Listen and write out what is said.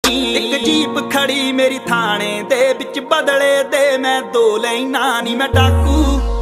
एक जीप खड़ी मेरी थाने दे विच बदले दे मैं दो लैना नी मैं डाकू